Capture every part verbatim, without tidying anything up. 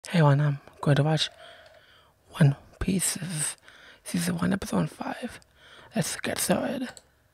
Hey everyone, I'm going to watch One Piece season one, episode five. Let's get started.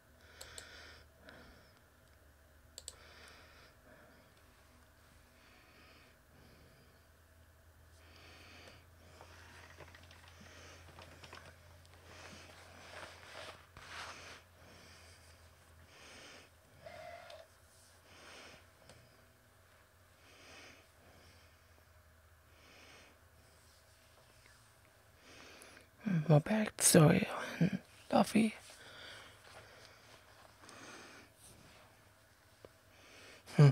More backstory on Luffy. Hmm.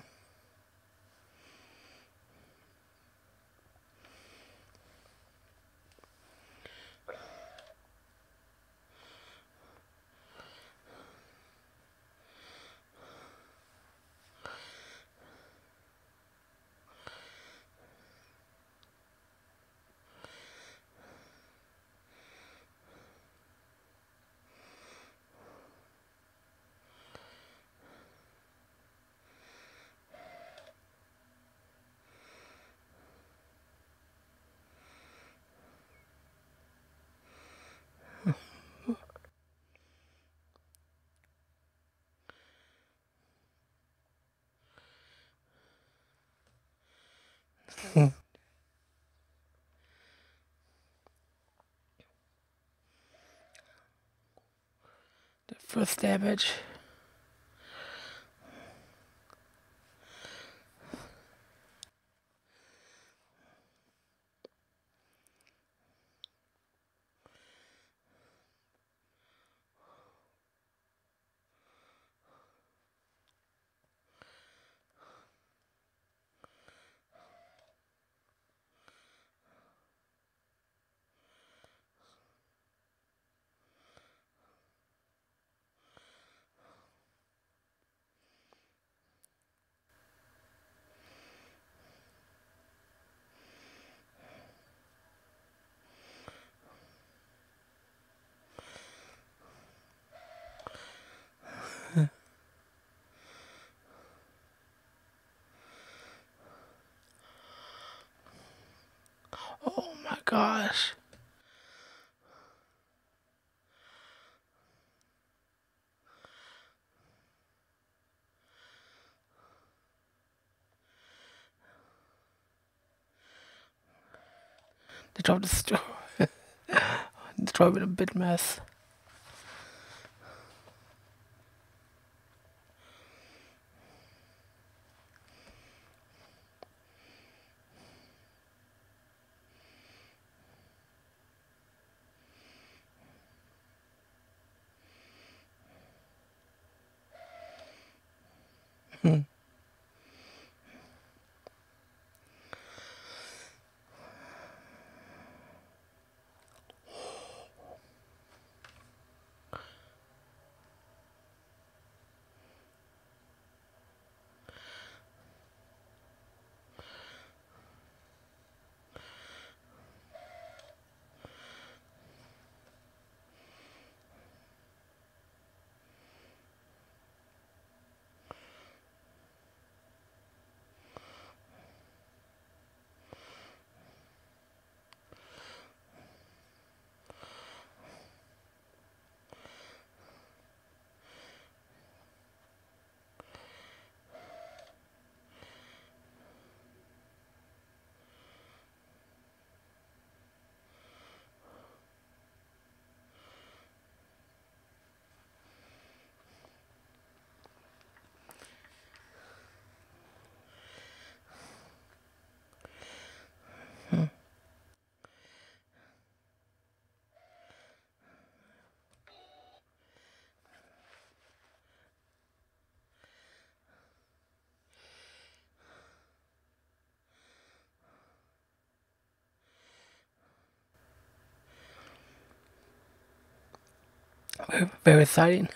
The first damage. Oh my gosh. They dropped the store. Destroyed with a big mess. Hmm. Very, very exciting.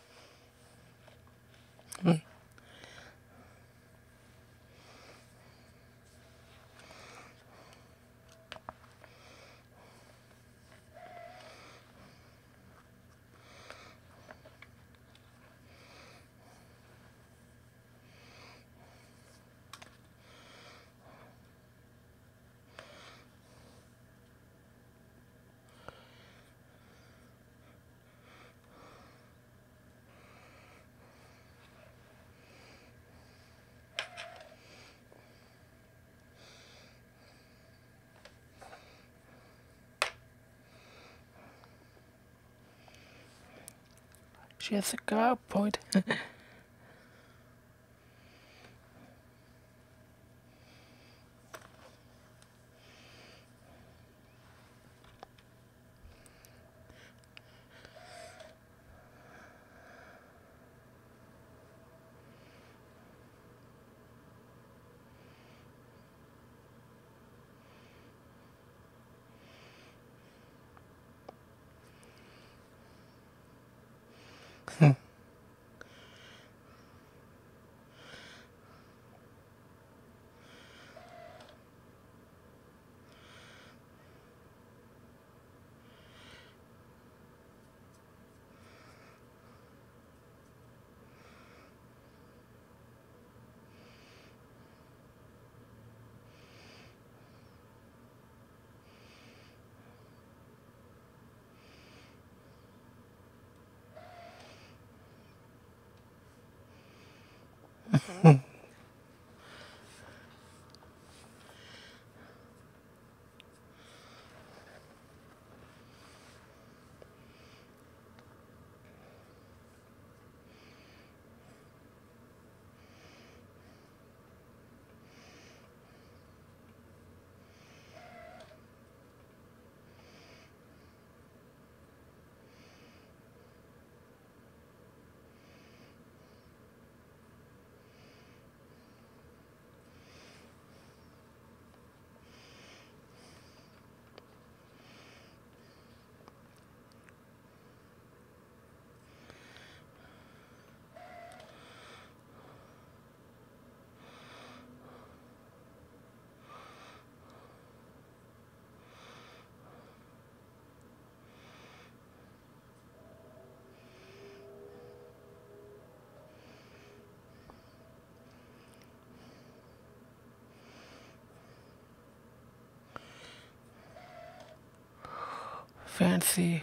Hmm. Jessica point. Fancy.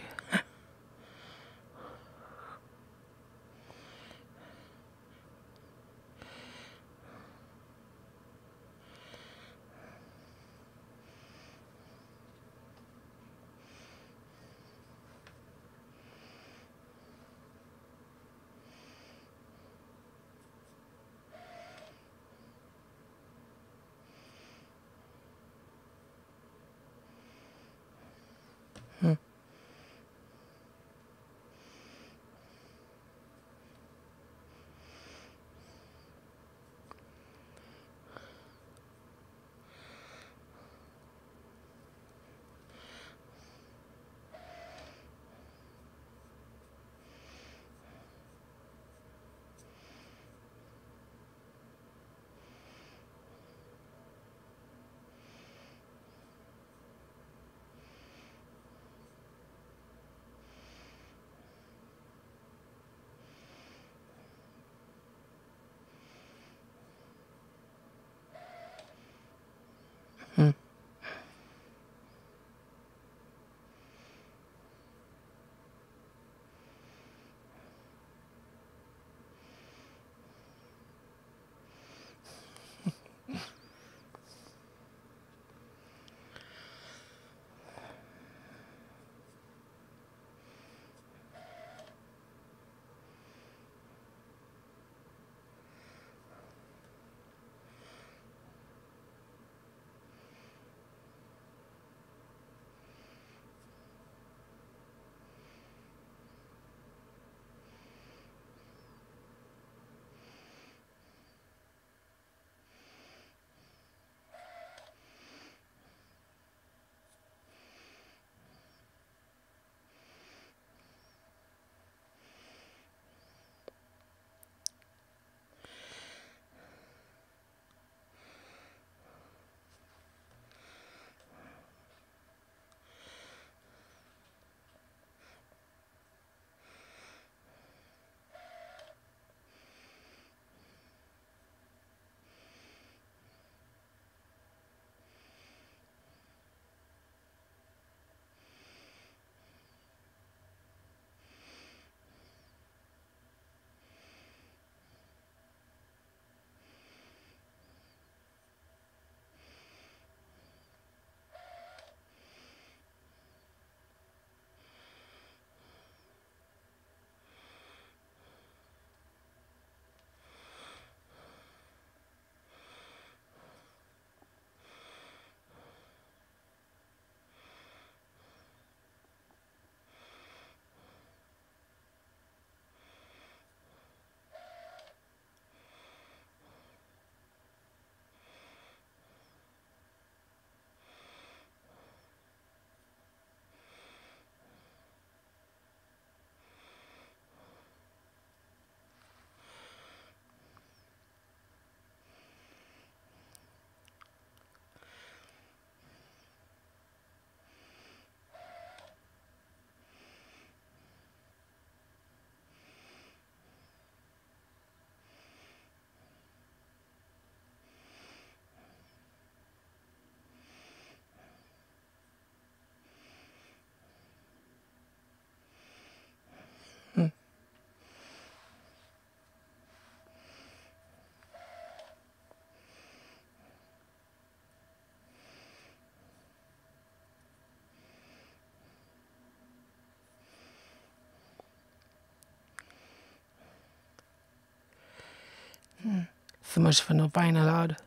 So much for no buying allowed.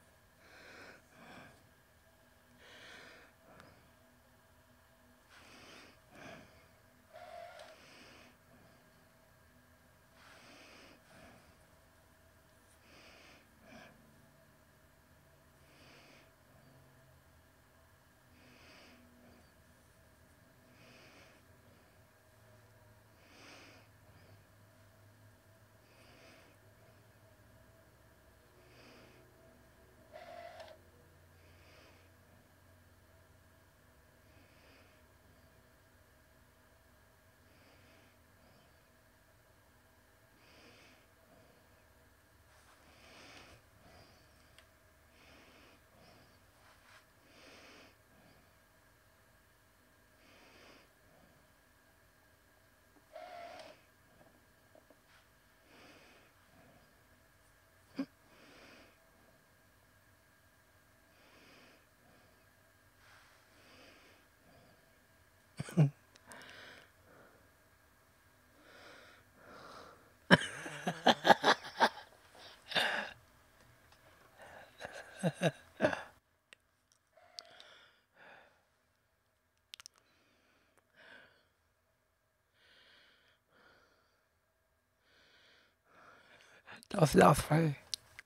That was last Friday.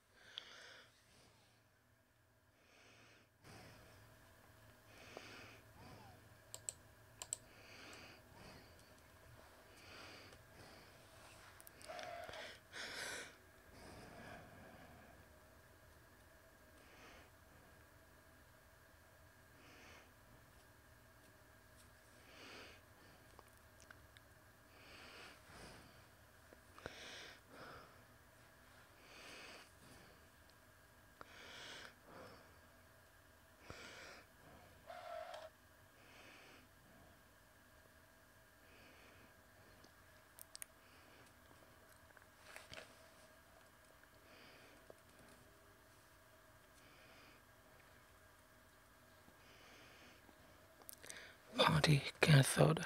Party cancelled.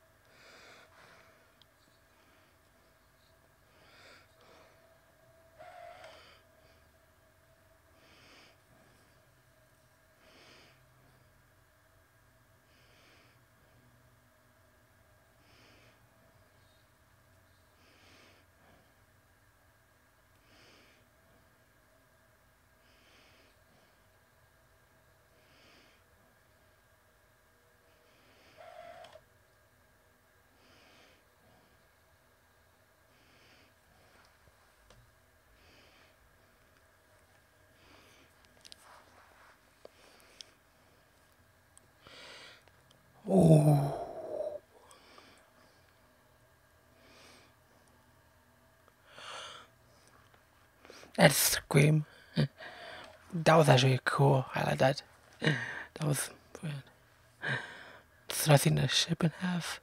Oh, that scream. That was actually cool. I like that. That was brilliant. Slicing the ship in half.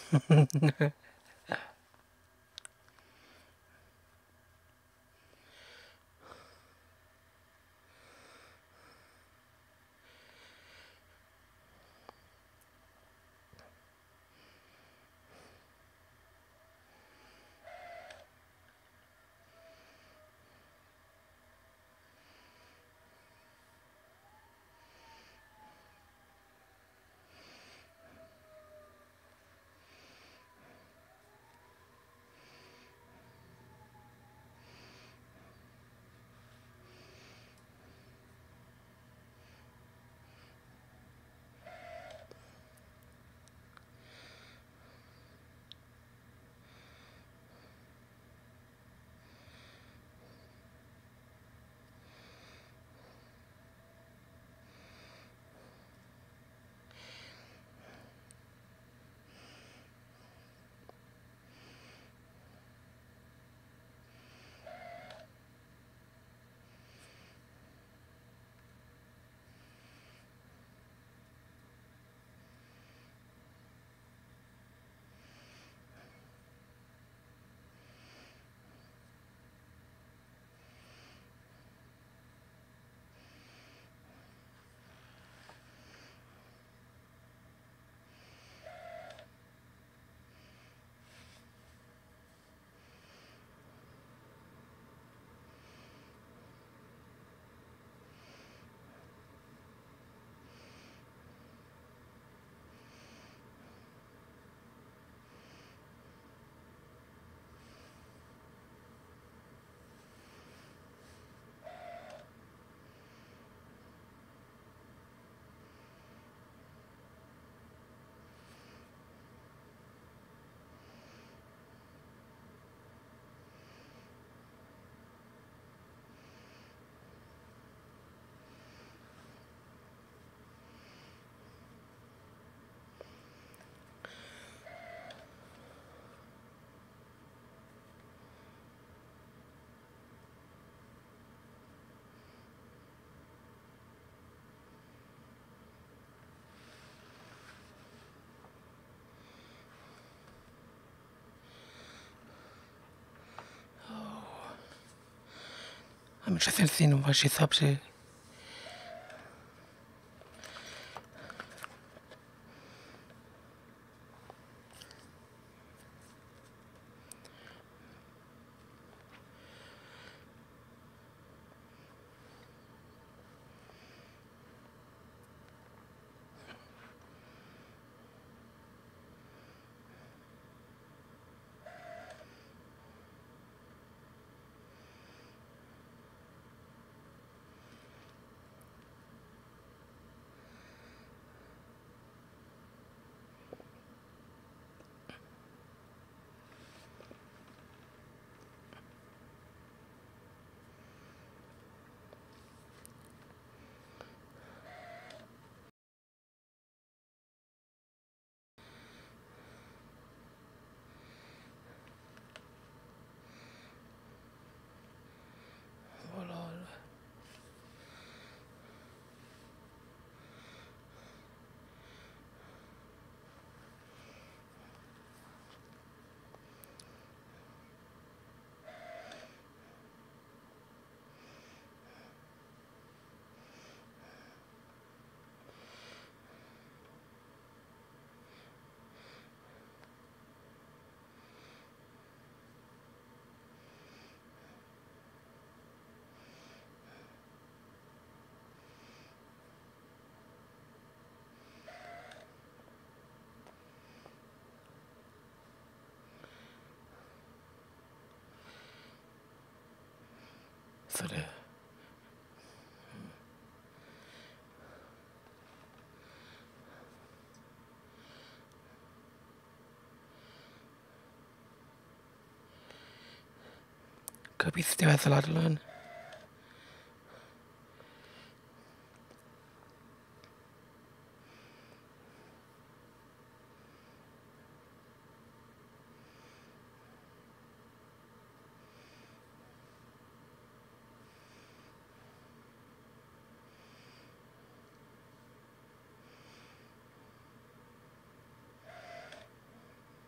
A mí se não vai ser, sabes? För det. Kapis det var så långt.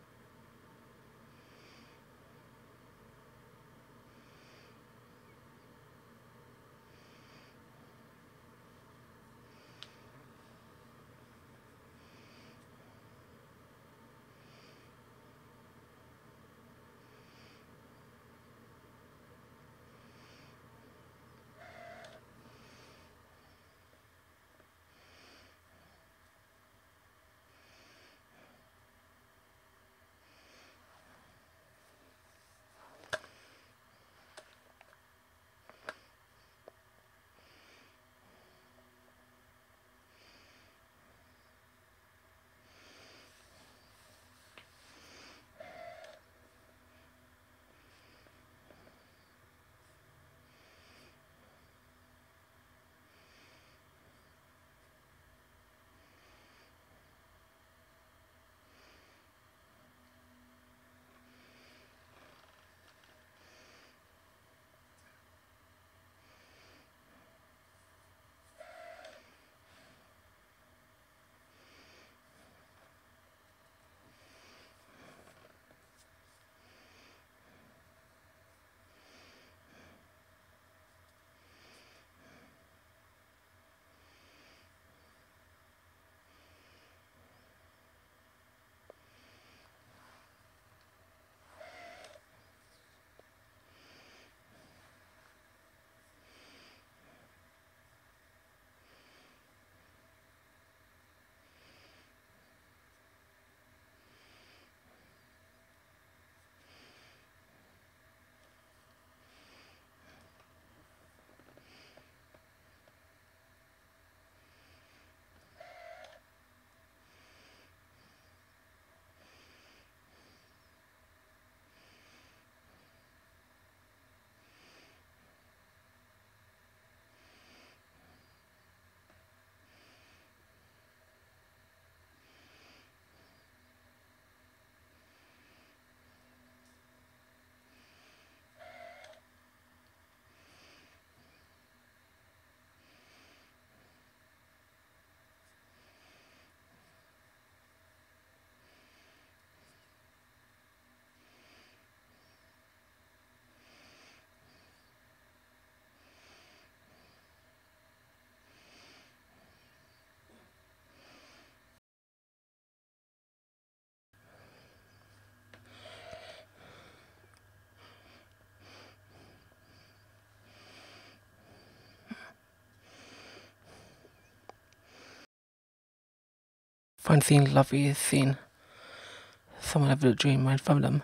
Fun scene, lovely scene. Someone have a dream right from them.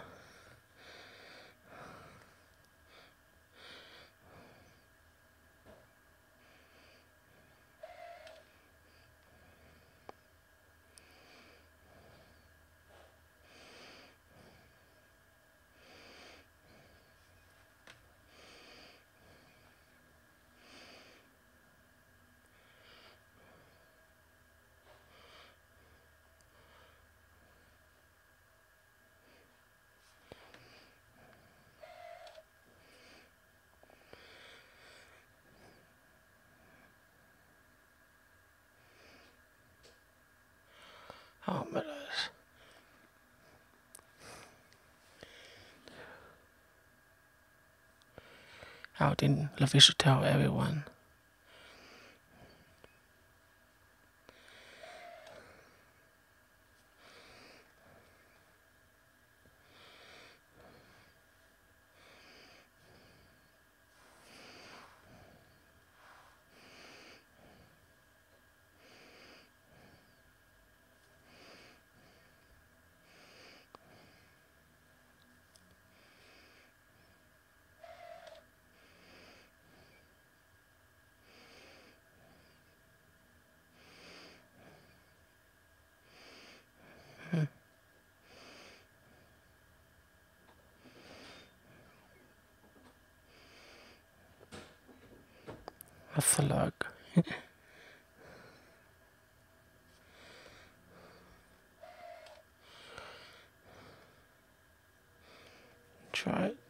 Oh my gosh. Out in Lovely should tell everyone. Hmm. That's a log. Try it.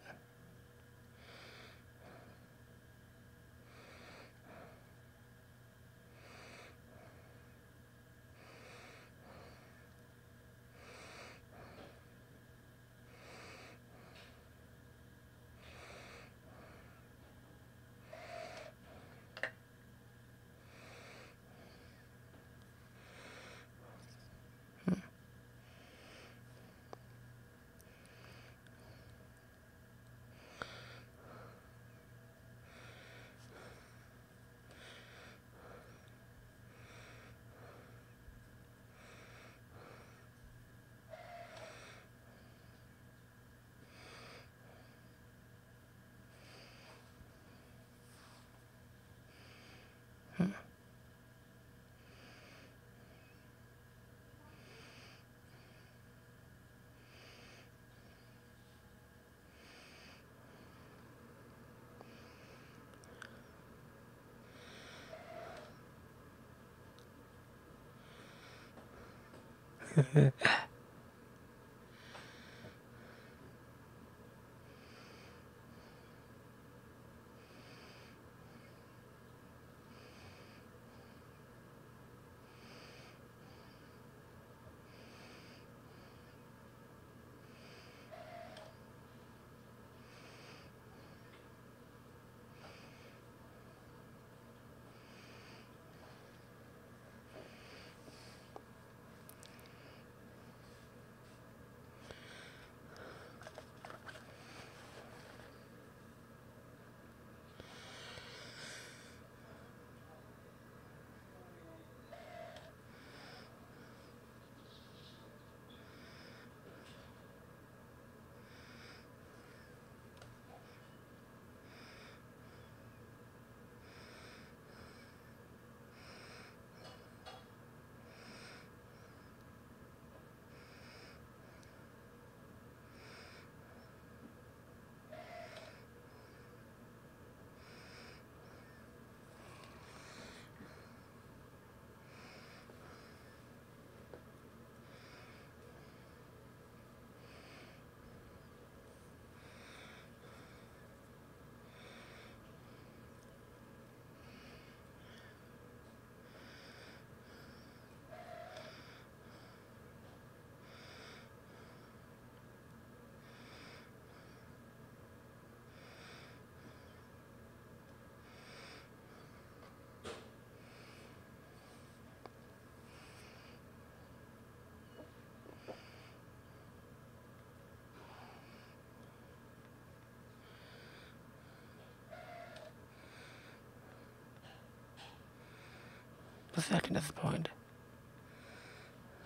But I think that's the point.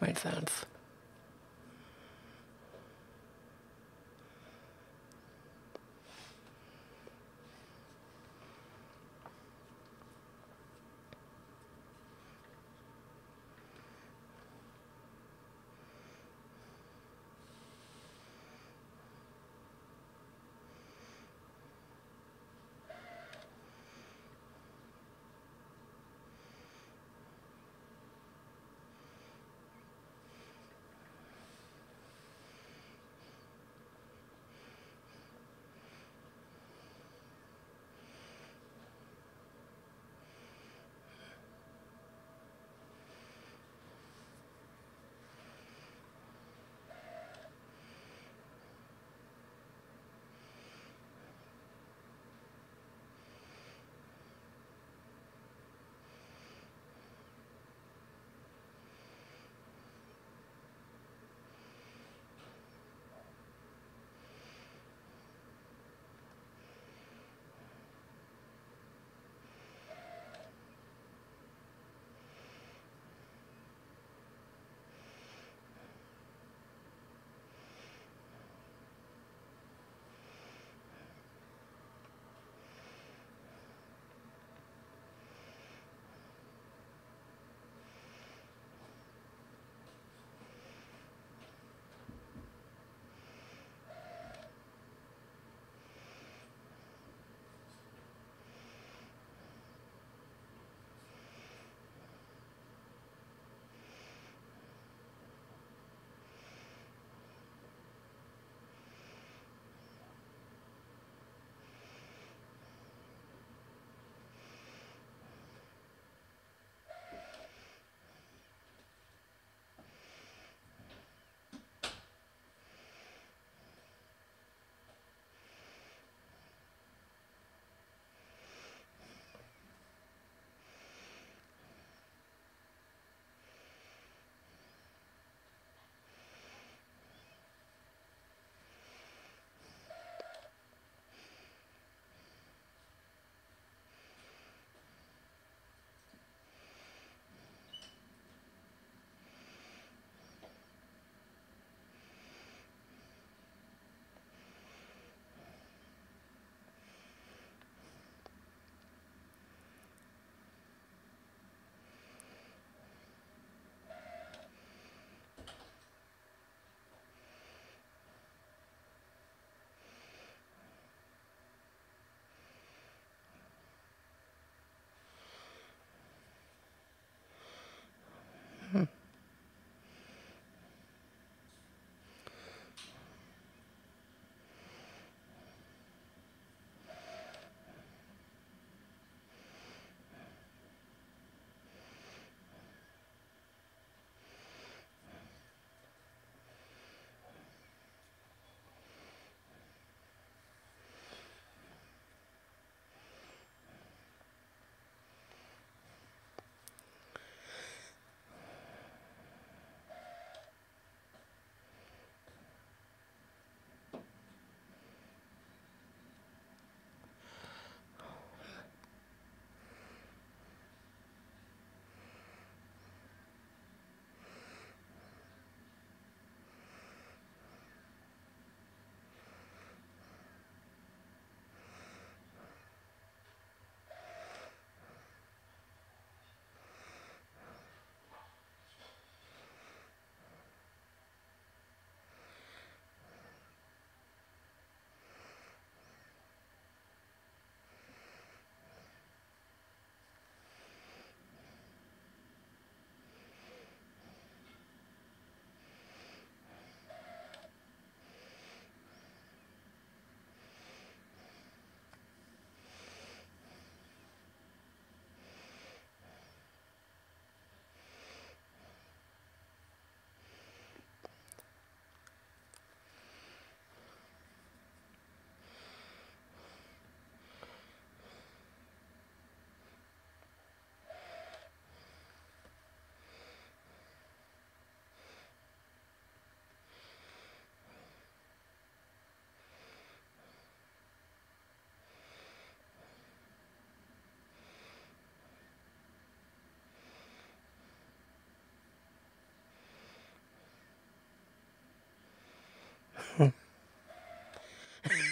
Made sense.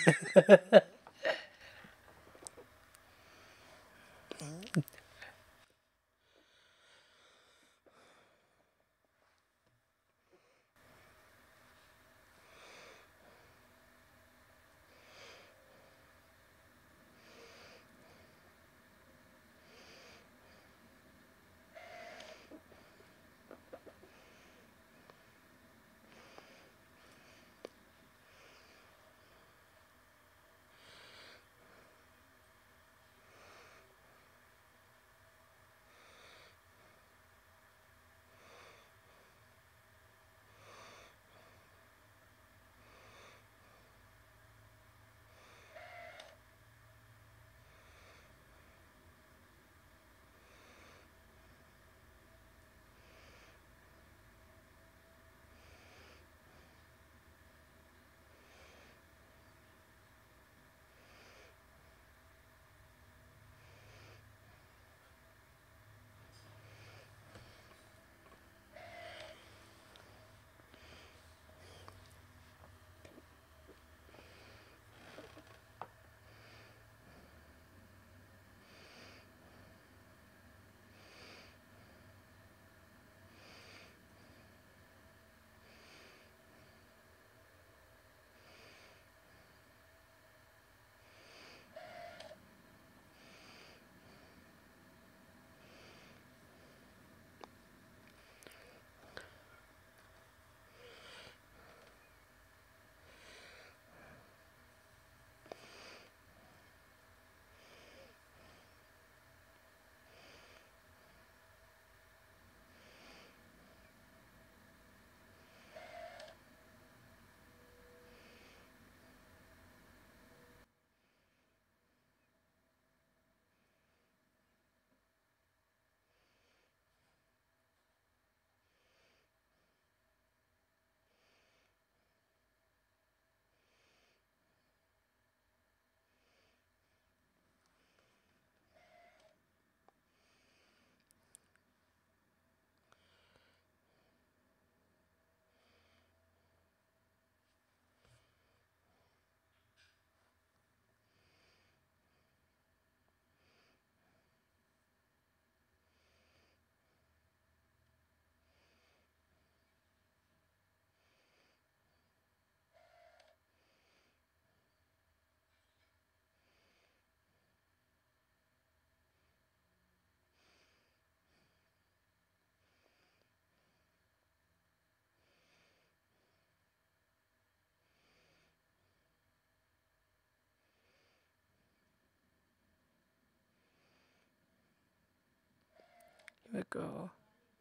Here we go.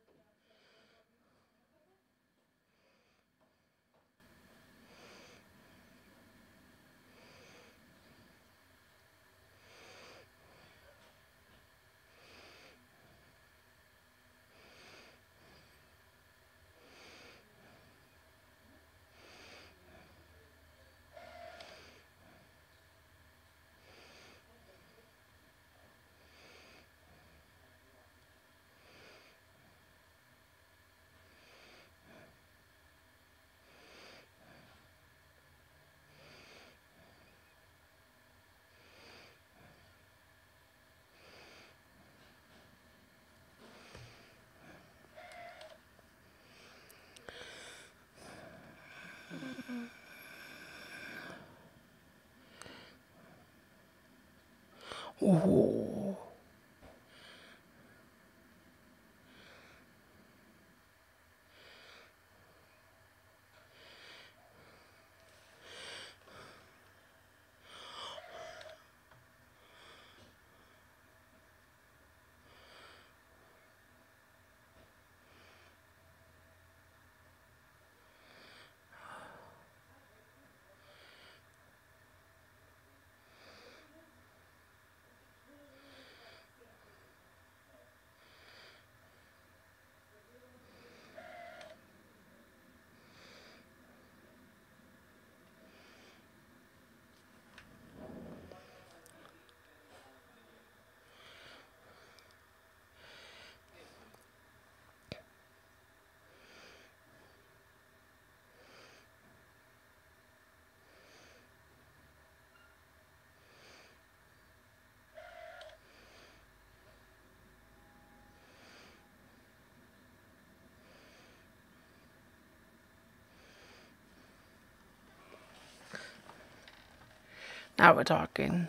Ooh. Now we're talking.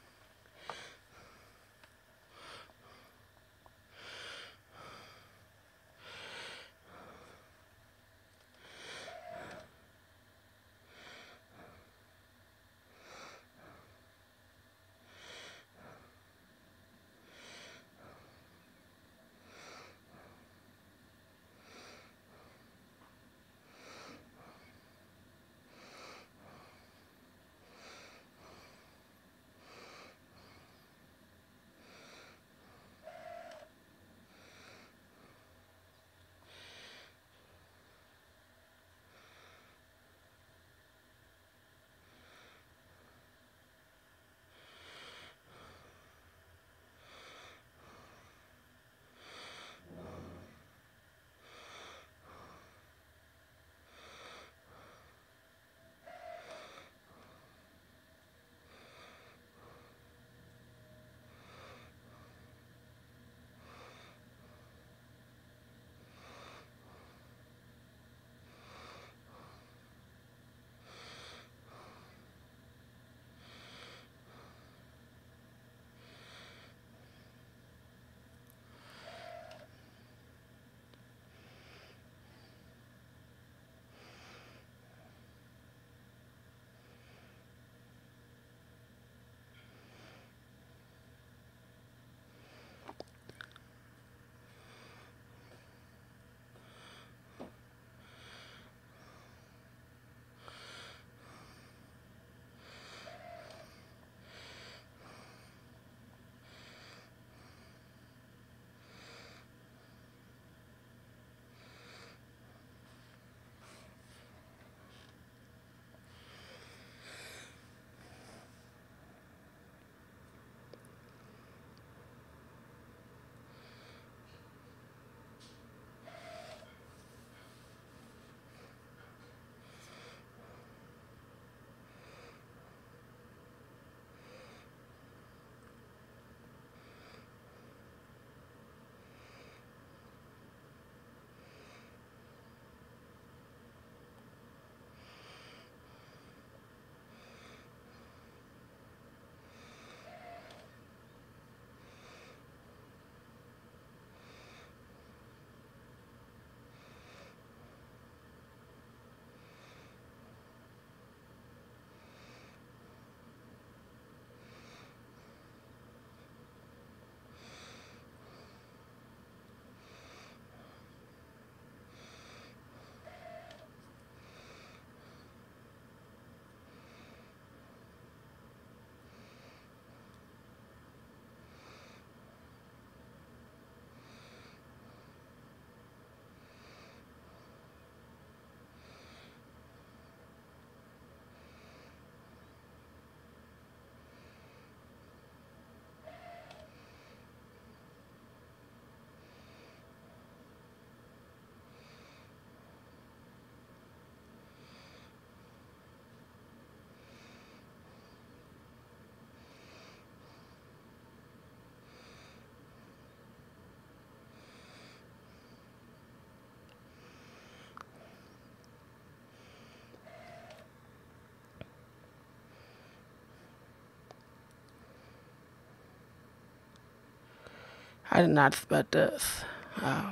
I did not expect this. Wow.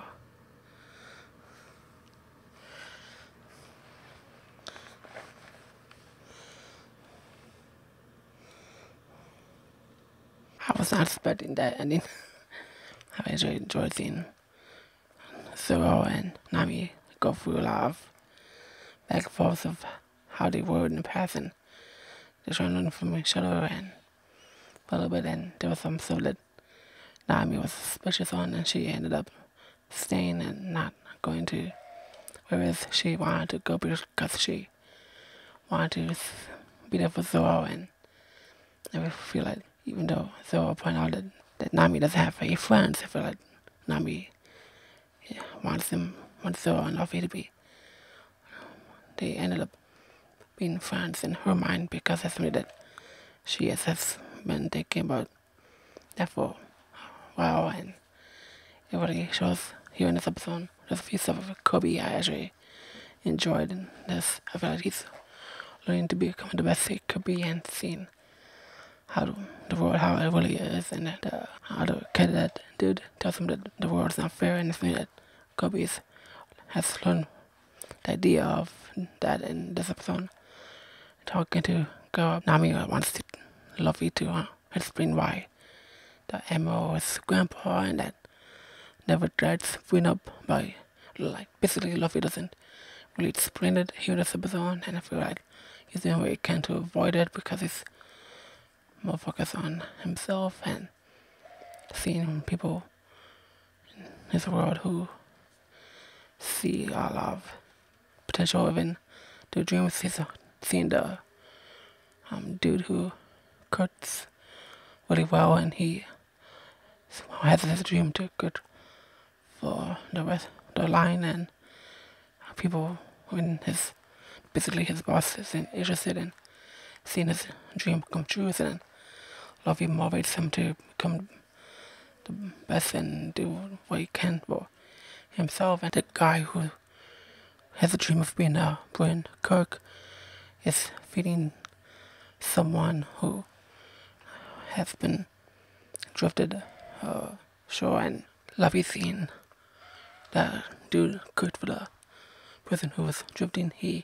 I was not expecting that ending. I really enjoyed seeing Zoro and Nami go through a lot of back and forth of how they were in the past, and they're trying to learn from each other and a little bit, and there was some stuff that Nami was suspicious on, and she ended up staying and not going to, whereas she wanted to go because she wanted to be there for Zoro, and I feel like even though Zoro pointed out that, that Nami doesn't have any friends, I feel like Nami yeah, wants them, wants Zoro and Luffy to be. They ended up being friends in her mind because that's something that she has been thinking about that for a while, and it really shows here in this episode. There's a few stuff of Kobe I actually enjoyed in this. I feel like he's learning to become the best he could be and seeing how the, the world, how it really is, and that, uh, how the kid that dude tells him that the world's not fair, and it's me that Kobe has learned the idea of that in this episode. Talking to girl, Nami wants to Luffy to uh, explain why the Emerald is grandpa and that never gets freed up by, like, basically Luffy doesn't really explain it here in this episode, and I feel like he's doing what he can to avoid it because he's more focused on himself and seeing people in his world who see a lot of potential even the dreams. He's uh, seeing the um, dude who cuts really well, and he has this dream to cut for the rest of the line, and people when his basically his boss is interested in seeing his dream come true, and Luffy motivates him to become the best and do what he can for himself. And the guy who has a dream of being a brilliant Kirk is feeding someone who has been drifted uh, shore, and Luffy seeing that dude good for the person who was drifting. He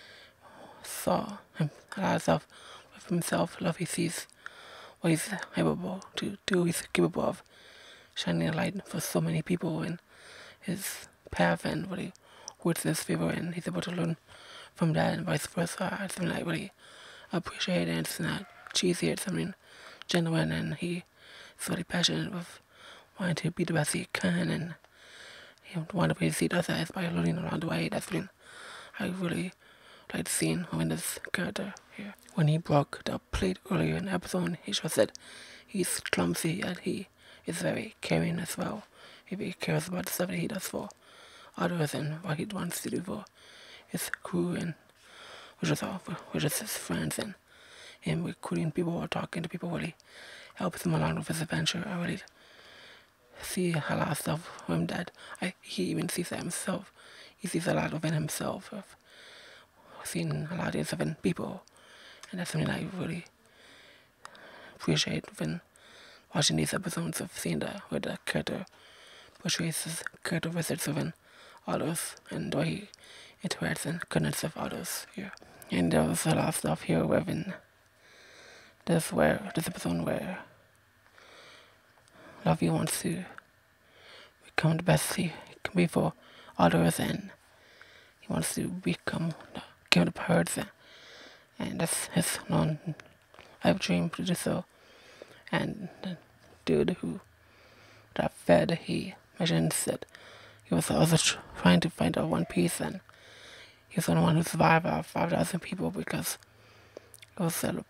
saw him a lot of stuff with himself. Luffy sees what he's able to do. He's capable of shining a light for so many people in his path, and what he works in his favor, and he's able to learn from that and vice versa. It's something I really appreciate, and it's not cheesy, it's something genuine, and he's really passionate with wanting to be the best he can, and you know, one of the ways he does that is by learning along the way. That's something I really like seeing in this character here. When he broke the plate earlier in the episode, he shows that he's clumsy and he is very caring as well. He really cares about the stuff that he does for others and what he wants to do for his crew, and which is all, which is his friends, and him recruiting people or talking to people really helps him along with his adventure. I really see a lot of stuff with him that I, he even sees that himself. He sees a lot within himself, of seeing a lot of stuff in people, and that's something I really appreciate when watching these episodes, of seeing the where the character portrays his character visits within others and the way he interacts and connects with others here. And there was a lot of stuff here within this where this episode where Luffy wants to become the best he can be for others, and he wants to become the king of the pirates, and, and that's his non life dream to do so. And the dude who got fed, he mentions that he was also trying to find out One Piece, and he was the only one who survived out of five thousand people because it was a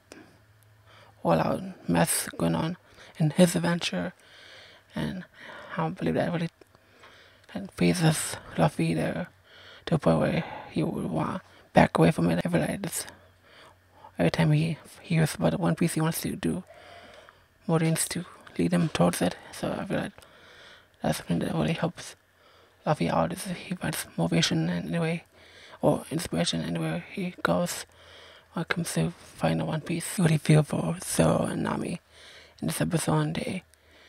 all-out mess going on in his adventure, and I don't believe that really that phases Luffy there to the point where he would want to back away from it. Every, like, this, every time he hears about the One Piece, he wants to do more things to lead him towards it. So I feel like that's something that really helps Luffy out, is he finds motivation in any way, or inspiration anywhere he goes when it comes to finding One Piece. I really feel for Zoro and Nami in this episode. They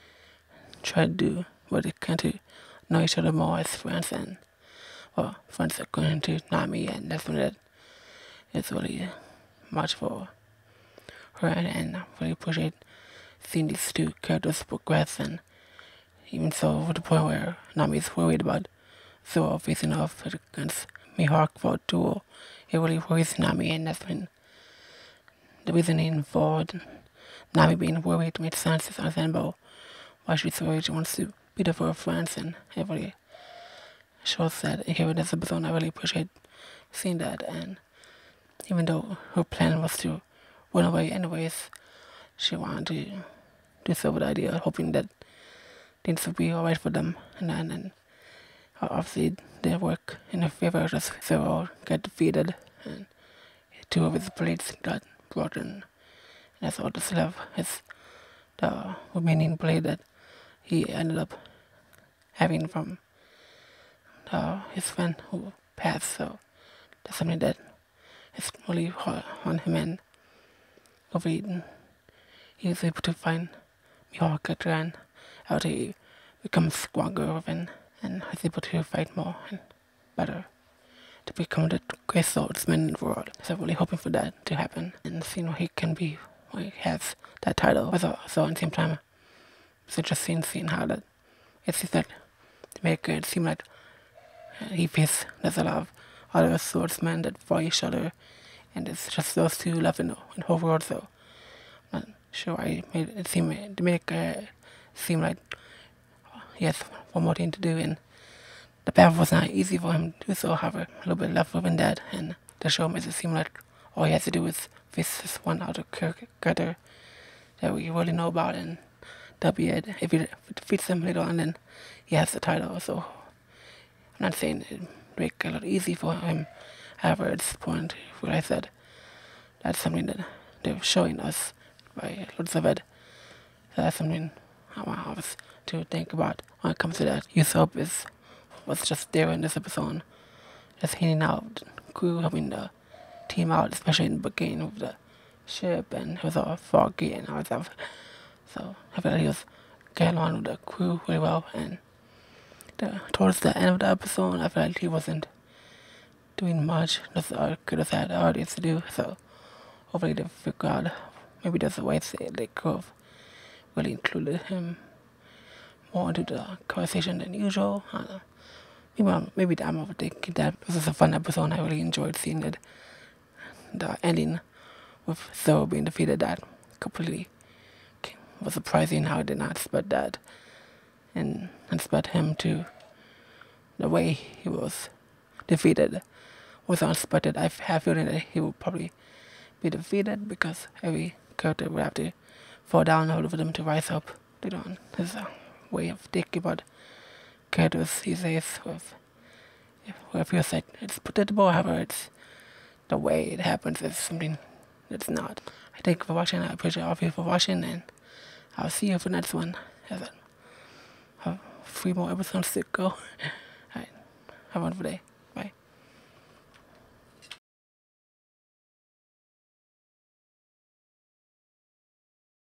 try to do what they can to know each other more as friends, and well, friends are going to Nami, and that's something that is really much for her, and, and I really appreciate seeing these two characters progress, and even so to the point where Nami is worried about Zoro facing off against Mihawk for a duel. It really worries Nami, and that's been the reasoning for Nami being worried made sense. It's understandable why she's worried. She wants to be there for her friends, and it really shows that here in this episode. I really appreciate seeing that, and even though her plan was to run away anyways, she wanted to do so with the idea of hoping that things would be alright for them, and then and obviously their work in her favor, just Zoro got defeated and two of his blades got broken, and that's all that's left is the remaining blade that he ended up having from uh, his friend who passed. So that's something that is really hard on him, and hopefully he was able to find Mihawk and how to become stronger within, and was able to fight more and better to become the greatest swordsman in the world. So I'm really hoping for that to happen and seeing what he can be when he has that title. But so at the same time, so just seeing seeing how that it's just that to make it seem like he feels there's a lot of other swordsmen that fight each other, and it's just those two left in the, in the whole world. So I'm not sure I made it seem to make it seem like he has one more thing to do, and the path was not easy for him to do so. However, a little bit left within that, and the show makes it seem like all he has to do is face this one other character that we really know about, and that'll be it. If he defeats him later on, then he has the title. So I'm not saying it make it a lot easy for him. However, at this point, what I said, that's something that they're showing us by lots of it. So that's something I want us to think about when it comes to that. Usopp is was just there in this episode, just handing out crew, helping the team out, especially in the beginning of the ship, and it was all foggy and all that stuff. So I feel like he was getting along with the crew really well, and the, towards the end of the episode, I feel like he wasn't doing much. That's all could have had audience to do. So hopefully they figure out maybe there's a way that they could have really included him more into the conversation than usual. I don't know. Maybe, maybe I'm overthinking that. This was a fun episode. I really enjoyed seeing it. The ending with Zoro being defeated, that completely was surprising how I did not expect that, and expect him to, the way he was defeated was unexpected. I have a feeling that he would probably be defeated because every character would have to fall down in order for them to rise up. They don't. His uh, way of thinking about characters these days, with where it feels like it's predictable. However, it's the way it happens is something that's not. I thank you for watching. I appreciate all of you for watching, and I'll see you for the next one. Have, a, have three more episodes to go. Alright, have a wonderful day.